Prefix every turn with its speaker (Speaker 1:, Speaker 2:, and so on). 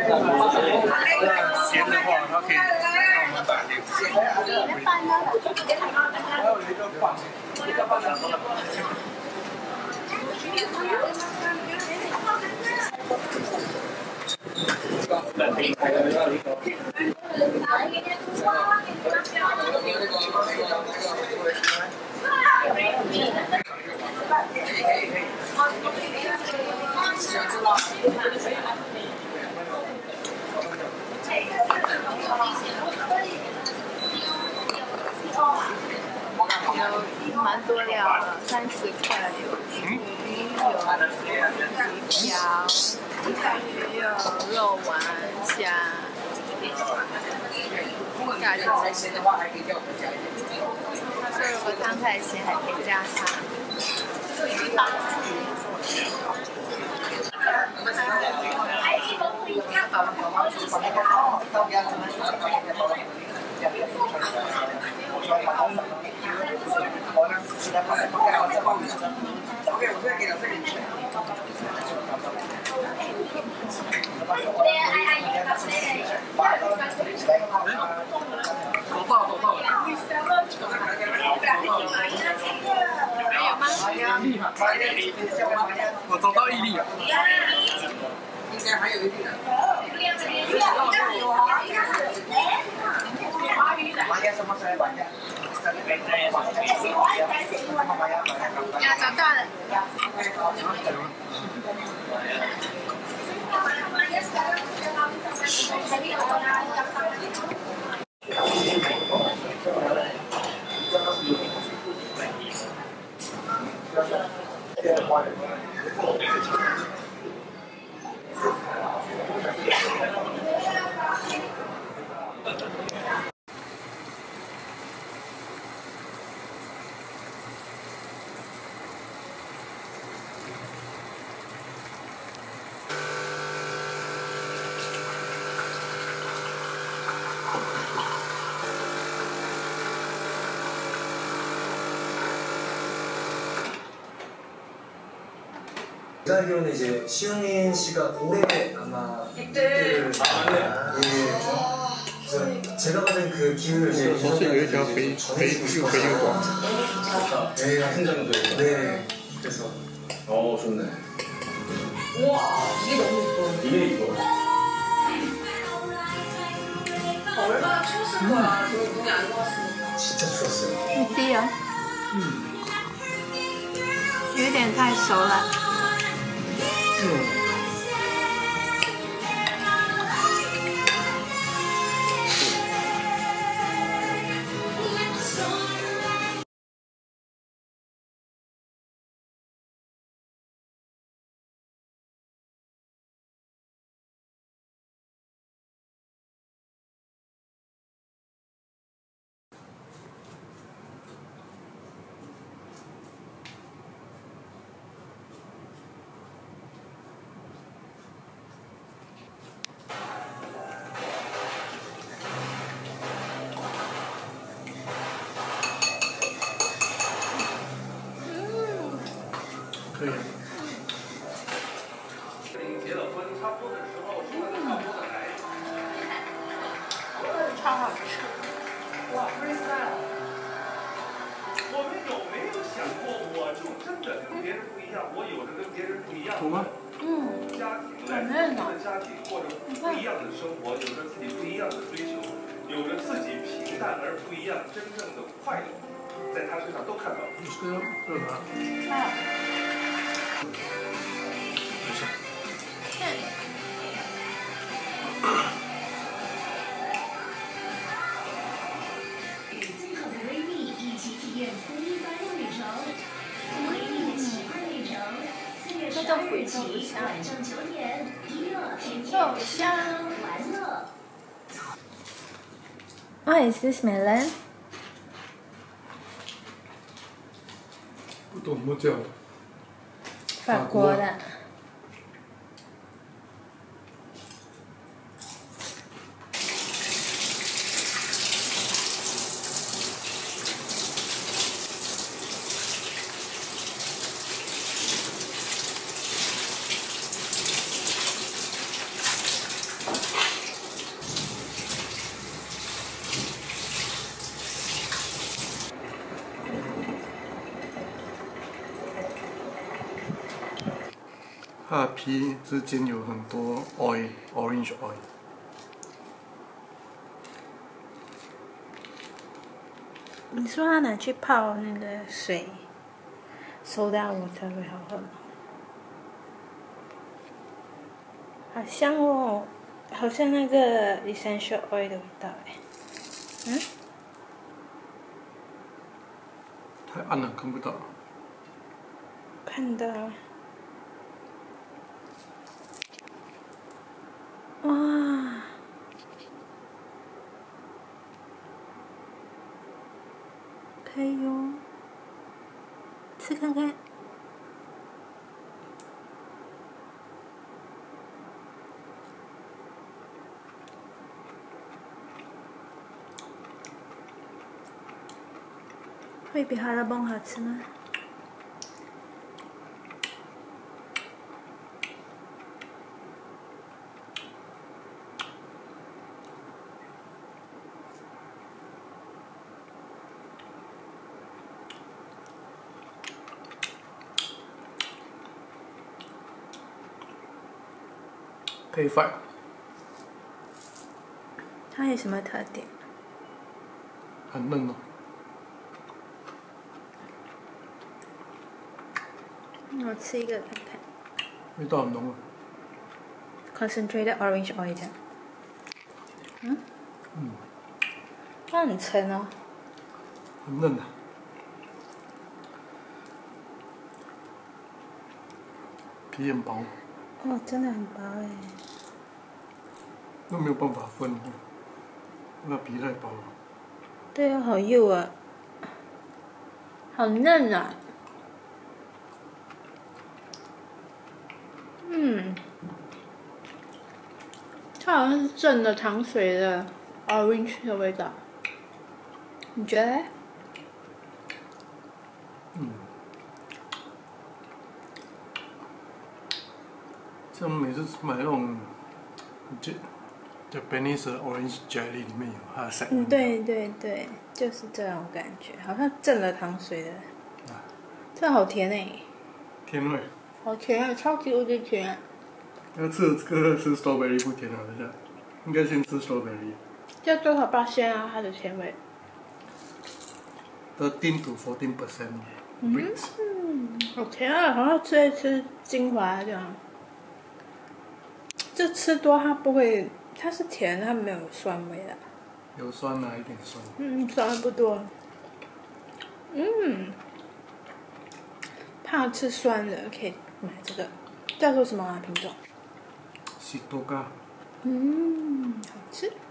Speaker 1: 咸的话，它可以让我们打这
Speaker 2: 有蛮多料的，30块有鱼，有皮条，鱼有肉丸、虾，价钱他说如果汤太咸还可以加汤。
Speaker 1: 我找到一粒了。
Speaker 3: 应该还有一粒的。
Speaker 2: 呀，找到了。
Speaker 4: 대학교는 이제 시흥민 씨가 올해 아마 입대를 예, 제가 받은 그 기운을 이제 네, 같은 정도예요. 네, 그래서 좋네.
Speaker 3: 우와, 이게 너무 예뻐.
Speaker 4: 이게 이거.
Speaker 3: 얼마나 추웠을 거야. 저 눈이 안 녹았으니까.
Speaker 4: 진짜 추웠어요.
Speaker 2: 一滴哦，有点太熟了。
Speaker 1: 可以。
Speaker 5: 结了婚差不多的时候，说的差不多的来。
Speaker 2: 超好吃。
Speaker 5: 哇 ，freestyle！ 我们有没有想过，我就真的跟别人不一样，我有着跟别人不一样的家庭，来自不同的家庭，过着不一样的生活，有着自己不一样的追求，有着自己平淡而不一样真正的快乐，在他身上都看到了。
Speaker 1: 这个热的。没事。
Speaker 6: 与最好的闺蜜一起体验非一般的旅程，闺蜜的奇幻旅程，4月12日起晚上9点，一乐天天吃喝玩乐。
Speaker 2: What is this melon?
Speaker 1: 不懂什么叫？
Speaker 2: 法国的。
Speaker 1: 它的皮之间有很多 orange oil。
Speaker 2: 你说它拿去泡那个水，soda water会好喝吗？好香哦，好像那个 essential oil 的味道哎。嗯？
Speaker 1: 太暗了，看不到。
Speaker 2: 看到了。哇！可以哟，吃看看。会比哈拉棒好吃吗？
Speaker 1: 配饭。
Speaker 2: 它有什么特点？
Speaker 1: 很嫩哦。
Speaker 2: 我吃一个看看。
Speaker 1: 味道很浓啊。
Speaker 2: Concentrated orange oil 的。嗯。
Speaker 1: 嗯。
Speaker 2: 它很沉哦。
Speaker 1: 很嫩啊。皮很薄。
Speaker 2: 哦，真的很薄哎。
Speaker 1: 那没有办法分，那皮太薄了。
Speaker 2: 对啊，好幼啊，好嫩啊。嗯，它好像是正的糖水的 orange 的味道，你觉得？
Speaker 1: 嗯。像每次买那种Japanese orange jelly 里面有它的散。
Speaker 2: 对对对，就是这种感觉，好像正了糖水的。这好甜哎。
Speaker 1: 甜味。
Speaker 2: 好甜啊，超级无敌甜。
Speaker 1: 要吃strawberry 不甜啊，等下，应该先吃 strawberry。
Speaker 2: 这多少%啊？它的甜味
Speaker 1: 13 to 14%。
Speaker 2: 好甜啊，好像吃一吃精华这样。这吃多它不会，它是甜，它没有酸味的。
Speaker 1: 有酸啊，一点酸。
Speaker 2: 酸不多。怕吃酸的可以买这个，叫做什么啊品种？
Speaker 1: 西多嘎。
Speaker 2: 好吃。